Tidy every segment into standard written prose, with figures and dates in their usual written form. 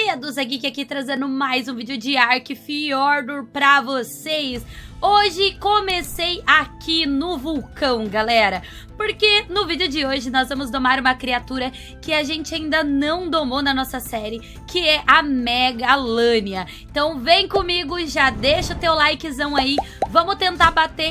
Medusa Geek aqui trazendo mais um vídeo de Ark Fjordur pra vocês. Hoje comecei aqui no vulcão, galera, porque no vídeo de hoje nós vamos domar uma criatura que a gente ainda não domou na nossa série, que é a Megalânia. Então vem comigo, já deixa o teu likezão aí, vamos tentar bater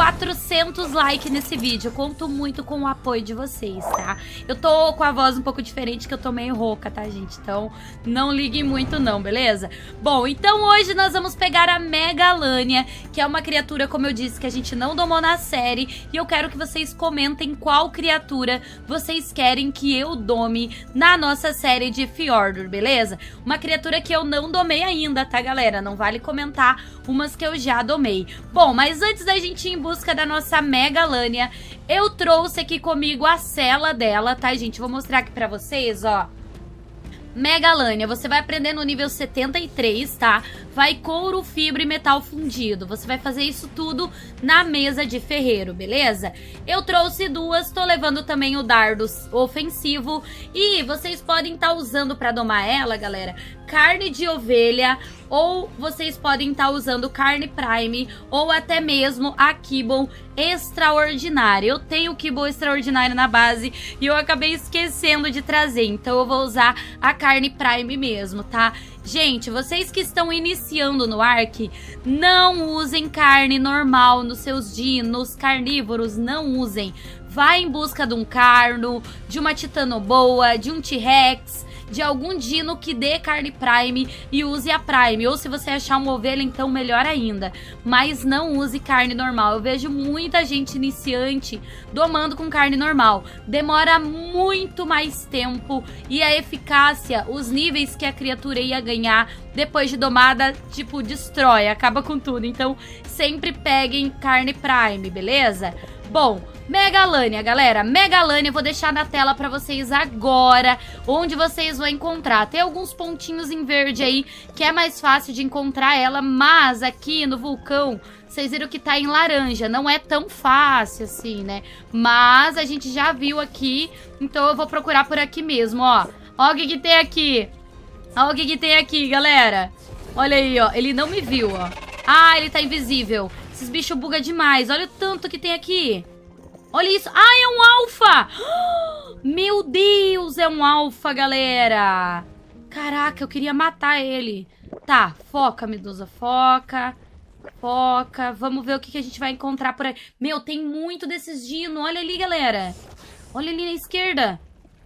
400 likes nesse vídeo. Eu conto muito com o apoio de vocês, tá? Eu tô com a voz um pouco diferente, que eu tô meio rouca, tá, gente? Então não liguem muito não, beleza? Bom, então hoje nós vamos pegar a Megalânia, que é uma criatura, como eu disse, que a gente não domou na série, e eu quero que vocês comentem qual criatura vocês querem que eu dome na nossa série de Fjordur, beleza? Uma criatura que eu não domei ainda, tá, galera? Não vale comentar umas que eu já domei. Bom, mas antes da gente ir em busca da nossa Megalânia, eu trouxe aqui comigo a cela dela, tá, gente? Vou mostrar aqui pra vocês, ó. Megalânia, você vai aprender no nível 73, tá? Vai couro, fibra e metal fundido. Você vai fazer isso tudo na mesa de ferreiro, beleza? Eu trouxe duas, tô levando também o dardo ofensivo. E vocês podem estar usando pra domar ela, galera, carne de ovelha, ou vocês podem estar usando carne prime, ou até mesmo a kibble extraordinária. Eu tenho o kibble extraordinário na base e eu acabei esquecendo de trazer, então eu vou usar a carne prime mesmo, tá? Gente, vocês que estão iniciando no Ark, não usem carne normal nos seus dinos carnívoros, não usem. Vai em busca de um carno, de uma titanoboa, de um T-Rex, de algum dino que dê carne prime e use a prime. Ou se você achar uma ovelha, então melhor ainda. Mas não use carne normal. Eu vejo muita gente iniciante domando com carne normal. Demora muito mais tempo e a eficácia, os níveis que a criatura ia ganhar depois de domada, tipo, destrói, acaba com tudo. Então sempre peguem carne prime, beleza? Bom, Megalânia, galera, Megalânia eu vou deixar na tela pra vocês agora, onde vocês vão encontrar. Tem alguns pontinhos em verde aí, que é mais fácil de encontrar ela, mas aqui no vulcão, vocês viram que tá em laranja, não é tão fácil assim, né? Mas a gente já viu aqui, então eu vou procurar por aqui mesmo, ó. Ó o que tem aqui. Ó o que tem aqui, galera. Olha aí, ó, ele não me viu, ó. Ah, ele tá invisível. Esses bichos bugam demais, olha o tanto que tem aqui. Olha isso. Ah, é um alfa! Meu Deus, é um alfa, galera. Caraca, eu queria matar ele. Tá, foca, Medusa, foca. Foca. Vamos ver o que a gente vai encontrar por aí. Meu, tem muito desses dinos. Olha ali, galera. Olha ali na esquerda.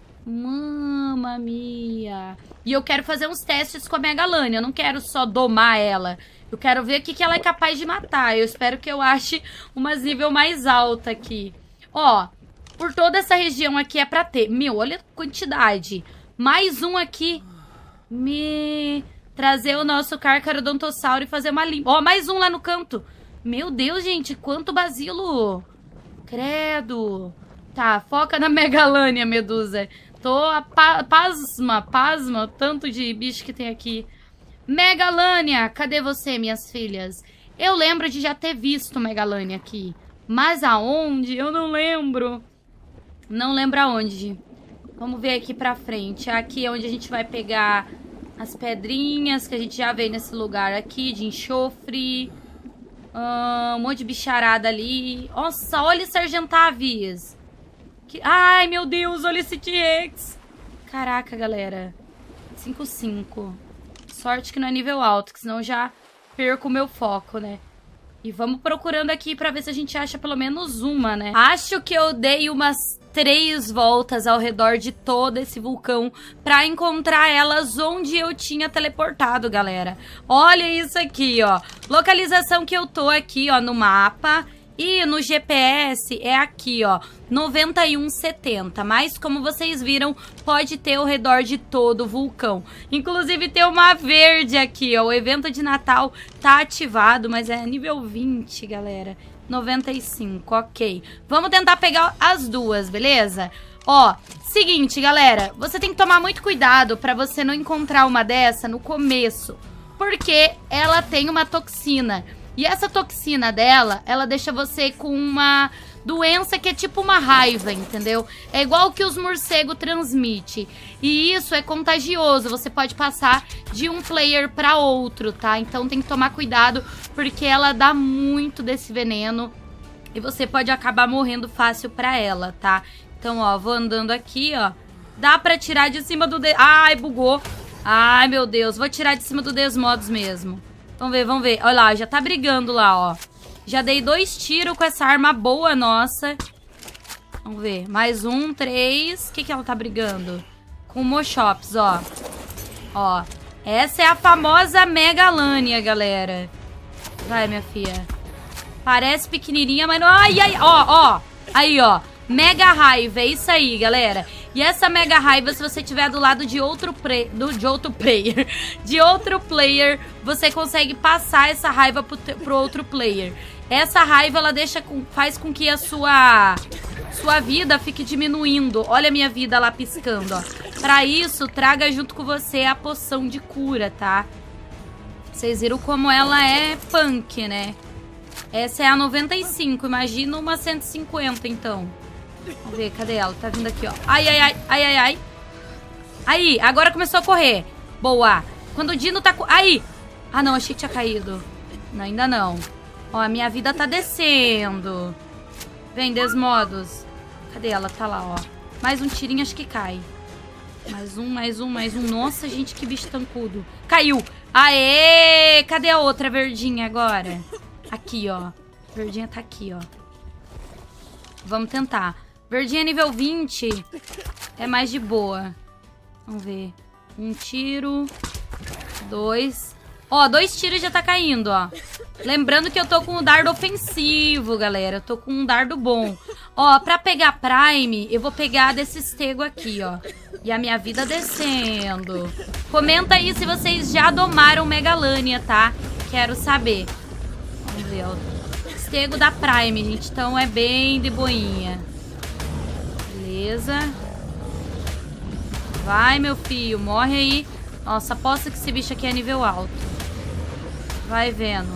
Mamma mia. E eu quero fazer uns testes com a Megalânia. Eu não quero só domar ela. Eu quero ver o que ela é capaz de matar. Eu espero que eu ache umas nível mais alta aqui. Ó, por toda essa região aqui é pra ter. Meu, olha a quantidade. Mais um aqui. Trazer o nosso Carcharodontosauro e fazer uma limpa. Ó, mais um lá no canto. Meu Deus, gente, quanto basilo. Credo. Tá, foca na Megalânia, Medusa. Tô pasma, o tanto de bicho que tem aqui. Megalânia, cadê você, minhas filhas? Eu lembro de já ter visto Megalânia aqui. Mas aonde? Eu não lembro. Não lembro aonde. Vamos ver aqui pra frente. Aqui é onde a gente vai pegar as pedrinhas que a gente já veio nesse lugar aqui, de enxofre. Um monte de bicharada ali. Nossa, olha esse Argentavis. Ai, meu Deus, olha esse T-Rex. Caraca, galera. 5-5. Sorte que não é nível alto, que senão eu já perco o meu foco, né? E vamos procurando aqui pra ver se a gente acha pelo menos uma, né? Acho que eu dei umas 3 voltas ao redor de todo esse vulcão pra encontrar elas onde eu tinha teleportado, galera. Olha isso aqui, ó. Localização que eu tô aqui, ó, no mapa. E no GPS é aqui, ó, 9170. Mas como vocês viram, pode ter ao redor de todo o vulcão. Inclusive tem uma verde aqui, ó. O evento de Natal tá ativado, mas é nível 20, galera. 95, ok. Vamos tentar pegar as duas, beleza? Ó, seguinte, galera. Você tem que tomar muito cuidado pra você não encontrar uma dessa no começo. Porque ela tem uma toxina. E essa toxina dela, ela deixa você com uma doença que é tipo uma raiva, entendeu? É igual que os morcegos transmitem. E isso é contagioso, você pode passar de um player pra outro, tá? Então tem que tomar cuidado, porque ela dá muito desse veneno e você pode acabar morrendo fácil pra ela, tá? Então, ó, vou andando aqui, ó. Dá pra tirar de cima do... Ai, bugou. Ai, meu Deus. Vou tirar de cima do Desmodos mesmo. Vamos ver, vamos ver. Olha lá, já tá brigando lá, ó. Já dei 2 tiros com essa arma boa nossa. Vamos ver. Mais um, 3. O que ela tá brigando? Com o Moschops, ó. Ó. Essa é a famosa Megalânia, galera. Vai, minha filha. Parece pequenininha, mas não... Ai, ai, ó, ó. Aí, ó. Mega raiva, é isso aí, galera. E essa mega raiva, se você tiver do lado de outro player, você consegue passar essa raiva pro outro player. Essa raiva, ela faz com que a sua vida fique diminuindo. Olha a minha vida lá piscando, ó. Pra isso, traga junto com você a poção de cura, tá? Vocês viram como ela é punk, né? Essa é a 95, imagina uma 150, então. Vamos ver, cadê ela? Tá vindo aqui, ó. Ai, ai, ai, ai, ai, ai. Aí, agora começou a correr. Boa. Quando o Dino tá... Aí. Ah, não, achei que tinha caído. Não, ainda não. Ó, a minha vida tá descendo. Vem, Desmodos. Cadê ela? Tá lá, ó. Mais um tirinho, acho que cai. Mais um, mais um, mais um. Nossa, gente, que bicho tancudo. Caiu. Aê! Cadê a outra verdinha agora? Aqui, ó. Verdinha tá aqui, ó. Vamos tentar. Verdinha nível 20 é mais de boa. Vamos ver. 1 tiro. 2. Ó, 2 tiros já tá caindo, ó. Lembrando que eu tô com um dardo ofensivo, galera. Eu tô com um dardo bom. Ó, pra pegar Prime, eu vou pegar desse estego aqui, ó. E a minha vida descendo. Comenta aí se vocês já domaram Megalânia, tá? Quero saber. Vamos ver, ó. Estego da Prime, gente. Então é bem de boinha. Beleza. Vai, meu filho. Morre aí. Nossa, aposto que esse bicho aqui é nível alto. Vai vendo.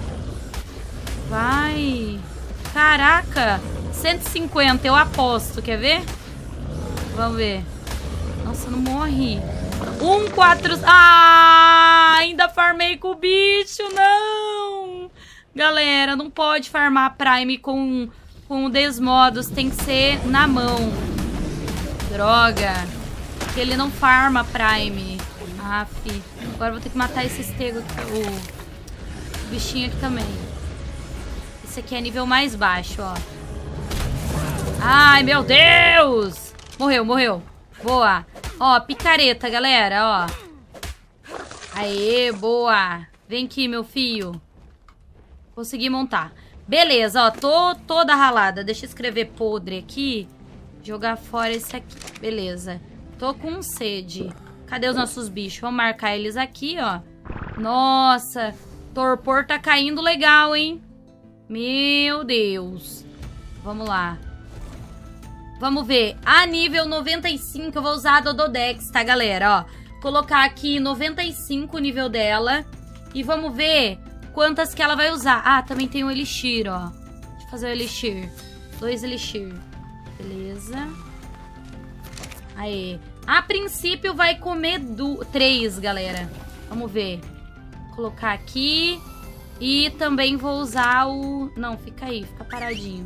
Vai. Caraca. 150, eu aposto. Quer ver? Vamos ver. Nossa, não morre. 4... Ah, ainda farmei com o bicho. Não. Galera, não pode farmar Prime com o Desmodos. Tem que ser na mão. Droga. Porque ele não farma Prime. Aff. Agora vou ter que matar esse estego aqui. O bichinho aqui também. Esse aqui é nível mais baixo, ó. Ai, meu Deus! Morreu, morreu. Boa. Ó, picareta, galera, ó. Aê, boa. Vem aqui, meu filho. Consegui montar. Beleza, ó. Tô toda ralada. Deixa eu escrever podre aqui. Jogar fora esse aqui. Beleza. Tô com sede. Cadê os nossos bichos? Vamos marcar eles aqui, ó. Nossa. Torpor tá caindo legal, hein? Meu Deus. Vamos lá. Vamos ver. A nível 95 eu vou usar a Dododex, tá, galera? Ó. Colocar aqui 95 o nível dela. E vamos ver quantas que ela vai usar. Ah, também tem um Elixir, ó. Deixa eu fazer o Elixir. 2 Elixir. Beleza. Aí. A princípio vai comer 3, galera. Vamos ver. Vou colocar aqui. E também vou usar o... Não, fica aí. Fica paradinho.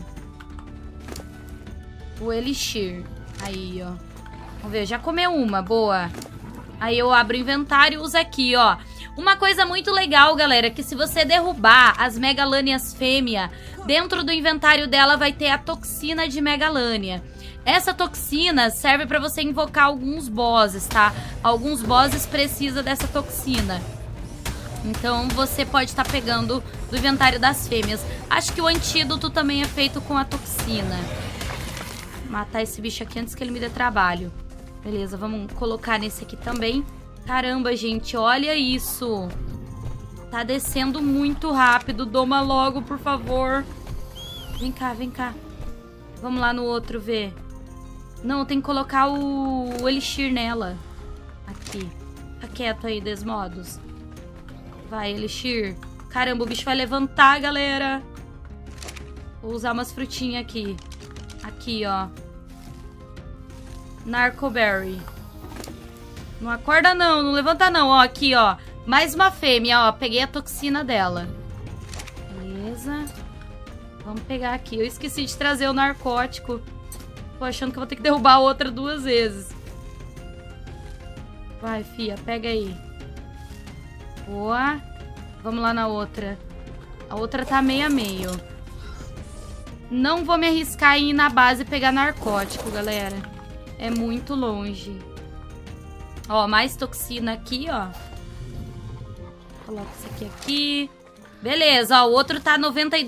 O Elixir. Aí, ó. Vamos ver. Já comeu uma. Boa. Aí eu abro o inventário e uso aqui, ó. Uma coisa muito legal, galera, que se você derrubar as Megalânias fêmea, dentro do inventário dela vai ter a toxina de Megalânia. Essa toxina serve pra você invocar alguns bosses, tá? Alguns bosses precisam dessa toxina. Então você pode estar pegando do inventário das fêmeas. Acho que o antídoto também é feito com a toxina. Matar esse bicho aqui antes que ele me dê trabalho. Beleza, vamos colocar nesse aqui também. Caramba, gente, olha isso. Tá descendo muito rápido. Doma logo, por favor. Vem cá, vem cá. Vamos lá no outro ver. Não, tem que colocar o Elixir nela. Aqui. Fica quieto aí, Desmodos. Vai, Elixir. Caramba, o bicho vai levantar, galera. Vou usar umas frutinhas aqui. Aqui, ó. Narcoberry. Não acorda não, não levanta não. Ó, aqui, ó. Mais uma fêmea, ó. Peguei a toxina dela. Beleza. Vamos pegar aqui. Eu esqueci de trazer o narcótico. Tô achando que eu vou ter que derrubar a outra 2 vezes. Vai, fia. Pega aí. Boa. Vamos lá na outra. A outra tá meio a meio. Não vou me arriscar em ir na base e pegar narcótico, galera. É muito longe. Ó, mais toxina aqui, ó. Coloca isso aqui. Beleza, ó, o outro tá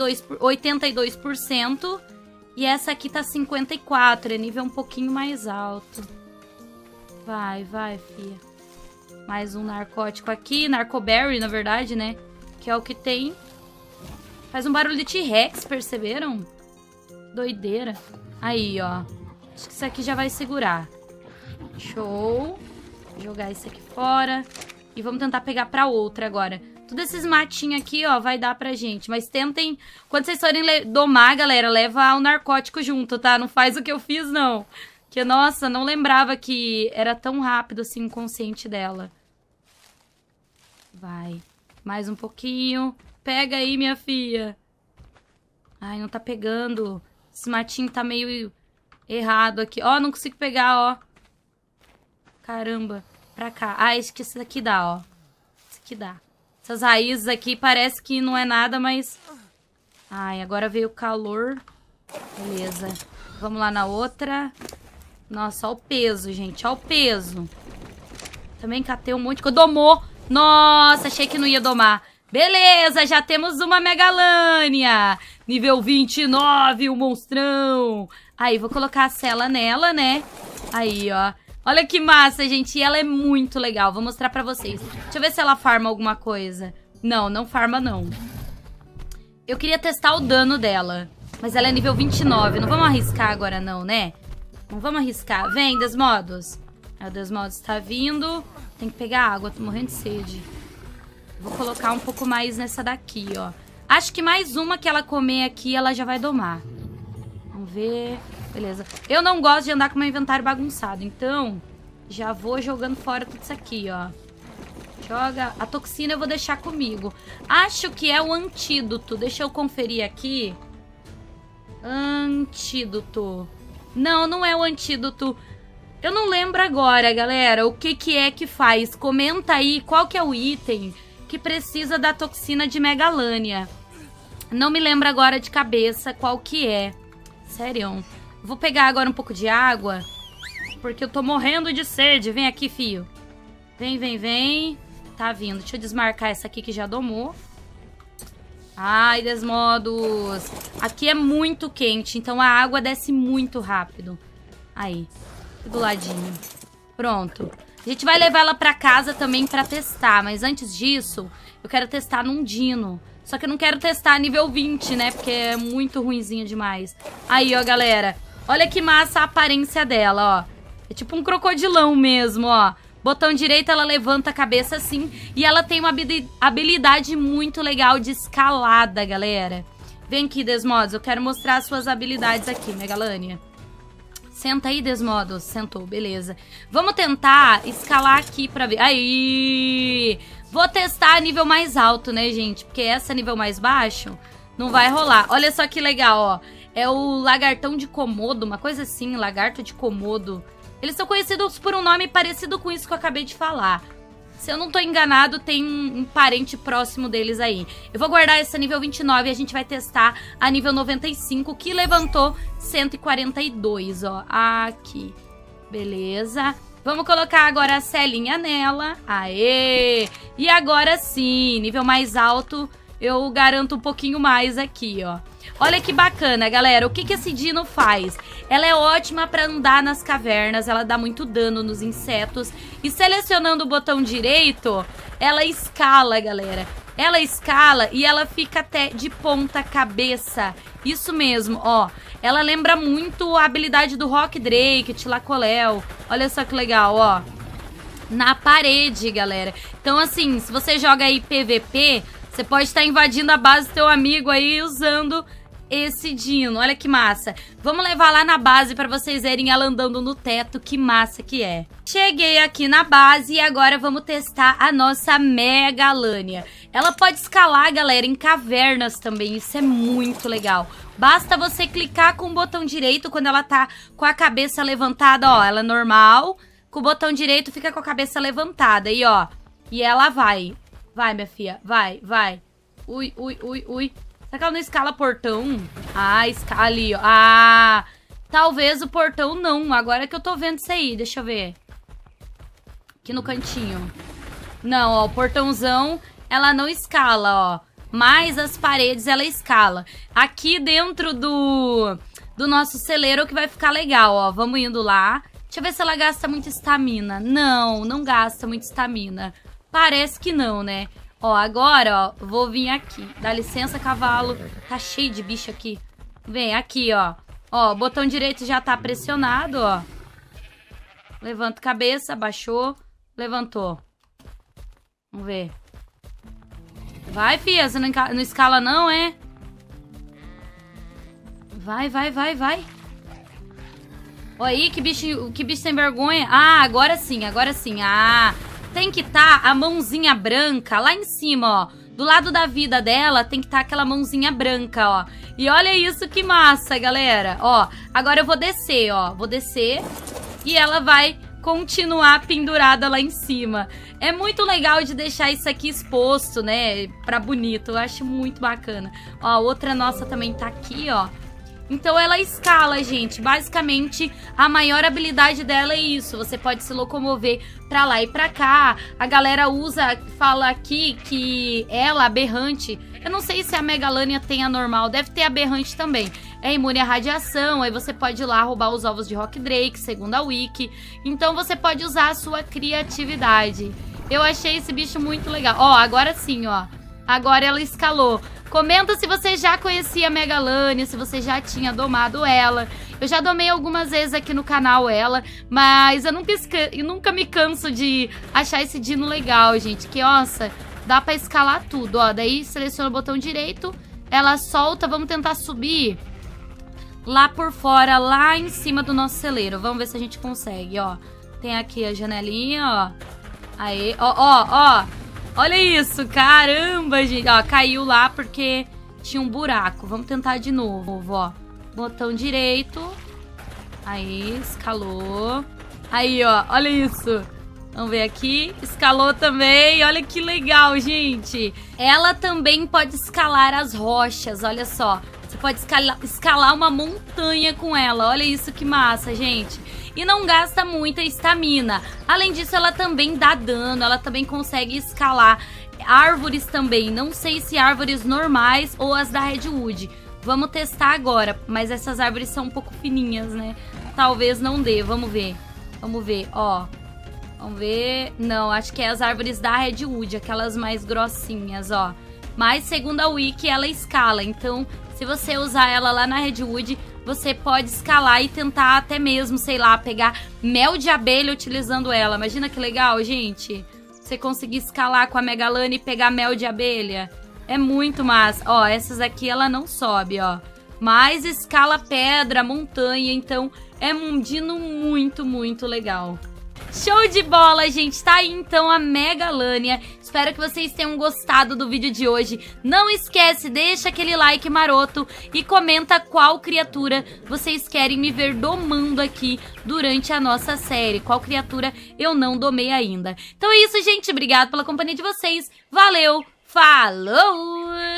82%. E essa aqui tá 54%. É nível um pouquinho mais alto. Vai, fia. Mais um narcótico aqui. Narcoberry, na verdade, né? Que é o que tem. Faz um barulho de T-Rex, perceberam? Doideira. Aí, ó. Acho que isso aqui já vai segurar. Show. Vou jogar isso aqui fora. E vamos tentar pegar pra outra agora. Todos esses matinhos aqui, ó, vai dar pra gente. Mas tentem... Quando vocês forem domar, galera, leva o narcótico junto, tá? Não faz o que eu fiz, não. Porque, nossa, não lembrava que era tão rápido, assim, o inconsciente dela. Vai. Mais um pouquinho. Pega aí, minha filha. Ai, não tá pegando. Esse matinho tá meio errado aqui. Ó, não consigo pegar, ó. Caramba. Pra cá. Ah, acho que esse daqui dá, ó. Esse aqui dá. Essas raízes aqui parece que não é nada, mas... Ai, agora veio o calor. Beleza. Vamos lá na outra. Nossa, ó o peso, gente. Ó o peso. Também catei um monte de coisa. Domou. Nossa, achei que não ia domar. Beleza, já temos uma Megalânia. Nível 29, o monstrão. Aí, vou colocar a cela nela, né? Aí, ó. Olha que massa, gente. E ela é muito legal. Vou mostrar pra vocês. Deixa eu ver se ela farma alguma coisa. Não, não farma, não. Eu queria testar o dano dela. Mas ela é nível 29. Não vamos arriscar agora, não, né? Não vamos arriscar. Vem, Desmodos. O Desmodos tá vindo. Tem que pegar água. Tô morrendo de sede. Vou colocar um pouco mais nessa daqui, ó. Acho que mais uma que ela comer aqui, ela já vai domar. Vamos ver... Beleza. Eu não gosto de andar com meu inventário bagunçado. Então, já vou jogando fora tudo isso aqui, ó. Joga. A toxina eu vou deixar comigo. Acho que é o antídoto. Deixa eu conferir aqui. Antídoto. Não, não é o antídoto. Eu não lembro agora, galera, o que é que faz. Comenta aí qual que é o item que precisa da toxina de Megalânia. Não me lembro agora de cabeça qual que é. Sério. Vou pegar agora um pouco de água, porque eu tô morrendo de sede. Vem aqui, fio. Vem, vem, vem. Tá vindo. Deixa eu desmarcar essa aqui que já domou. Ai, Desmodos. Aqui é muito quente, então a água desce muito rápido. Aí. Aqui do ladinho. Pronto. A gente vai levar ela pra casa também pra testar, mas antes disso, eu quero testar num dino. Só que eu não quero testar nível 20, né? Porque é muito ruinzinho demais. Aí, ó, galera. Olha que massa a aparência dela, ó. É tipo um crocodilão mesmo, ó. Botão direito, ela levanta a cabeça assim. E ela tem uma habilidade muito legal de escalada, galera. Vem aqui, Desmodos. Eu quero mostrar as suas habilidades aqui, Megalânia. Senta aí, Desmodos. Sentou, beleza. Vamos tentar escalar aqui pra ver. Aí! Vou testar a nível mais alto, né, gente? Porque essa nível mais baixo não vai rolar. Olha só que legal, ó. É o lagartão de Komodo, uma coisa assim, lagarto de Komodo. Eles são conhecidos por um nome parecido com isso que eu acabei de falar. Se eu não tô enganado, tem um parente próximo deles aí. Eu vou guardar essa nível 29 e a gente vai testar a nível 95, que levantou 142, ó. Aqui. Beleza. Vamos colocar agora a celinha nela. Aê! E agora sim, nível mais alto, eu garanto um pouquinho mais aqui, ó. Olha que bacana, galera. O que esse dino faz? Ela é ótima pra andar nas cavernas. Ela dá muito dano nos insetos. E selecionando o botão direito, ela escala, galera. Ela escala e ela fica até de ponta cabeça. Isso mesmo, ó. Ela lembra muito a habilidade do Rock Drake, Tlacoléu. Olha só que legal, ó. Na parede, galera. Então, assim, se você joga aí PVP, você pode estar invadindo a base do teu amigo aí usando esse dino. Olha que massa. Vamos levar lá na base pra vocês verem ela andando no teto. Que massa que é. Cheguei aqui na base e agora vamos testar a nossa Megalânia. Ela pode escalar, galera, em cavernas também. Isso é muito legal. Basta você clicar com o botão direito quando ela tá com a cabeça levantada, ó. Ela é normal. Com o botão direito fica com a cabeça levantada. E, ó. E ela vai. Vai, minha filha. Vai, vai. Ui, ui, ui, ui. Será que ela não escala portão? Ah, escala ali, ó. Ah, talvez o portão não. Agora que eu tô vendo isso aí. Deixa eu ver. Aqui no cantinho. Não, ó. O portãozão, ela não escala, ó. Mas as paredes, ela escala. Aqui dentro do nosso celeiro que vai ficar legal, ó. Vamos indo lá. Deixa eu ver se ela gasta muita estamina. Não, não gasta muita estamina. Parece que não, né? Ó, agora, ó, vou vir aqui. Dá licença, cavalo. Tá cheio de bicho aqui. Vem aqui, ó. Ó, o botão direito já tá pressionado, ó. Levanta a cabeça, baixou. Levantou. Vamos ver. Vai, fia. Você não escala não, é? Vai, vai, vai, vai. Olha aí, que bicho sem vergonha. Ah, agora sim, agora sim. Ah, tem que estar a mãozinha branca lá em cima, ó. Do lado da vida dela tem que estar aquela mãozinha branca, ó. E olha isso, que massa, galera. Ó, agora eu vou descer, ó. Vou descer e ela vai continuar pendurada lá em cima. É muito legal de deixar isso aqui exposto, né? Pra bonito. Eu acho muito bacana. Ó, a outra nossa também tá aqui, ó. Então ela escala, gente. Basicamente, a maior habilidade dela é isso. Você pode se locomover pra lá e pra cá. A galera fala aqui que ela, aberrante... Eu não sei se a Megalânia tem a normal. Deve ter aberrante também. É imune à radiação. Aí você pode ir lá roubar os ovos de Rock Drake, segundo a Wiki. Então você pode usar a sua criatividade. Eu achei esse bicho muito legal. Ó, agora sim, ó. Agora ela escalou. Comenta se você já conhecia a Megalânia, se você já tinha domado ela. Eu já domei algumas vezes aqui no canal ela, mas eu nunca me canso de achar esse dino legal, gente. Que, nossa, dá pra escalar tudo, ó. Daí seleciona o botão direito, ela solta, vamos tentar subir lá por fora, lá em cima do nosso celeiro. Vamos ver se a gente consegue, ó. Tem aqui a janelinha, ó. Aí, ó, ó, ó. Olha isso, caramba, gente. Ó, caiu lá porque tinha um buraco. Vamos tentar de novo, ó. Botão direito. Aí, escalou. Aí, ó, olha isso. Vamos ver aqui. Escalou também. Olha que legal, gente. Ela também pode escalar as rochas, olha só. Você pode escalar uma montanha com ela. Olha isso, que massa, gente. E não gasta muita estamina. Além disso, ela também dá dano. Ela também consegue escalar árvores também. Não sei se árvores normais ou as da Redwood. Vamos testar agora. Mas essas árvores são um pouco fininhas, né? Talvez não dê. Vamos ver. Vamos ver, ó. Vamos ver. Não, acho que é as árvores da Redwood. Aquelas mais grossinhas, ó. Mas, segundo a Wiki, ela escala. Então, se você usar ela lá na Redwood, você pode escalar e tentar até mesmo, sei lá, pegar mel de abelha utilizando ela. Imagina que legal, gente. Você conseguir escalar com a Megalânia e pegar mel de abelha. É muito massa. Ó, essas aqui ela não sobe, ó. Mas escala pedra, montanha. Então, é um dino muito, muito legal. Show de bola, gente. Tá aí, então, a Megalânia. Espero que vocês tenham gostado do vídeo de hoje. Não esquece, deixa aquele like maroto e comenta qual criatura vocês querem me ver domando aqui durante a nossa série. Qual criatura eu não domei ainda. Então é isso, gente. Obrigado pela companhia de vocês. Valeu. Falou!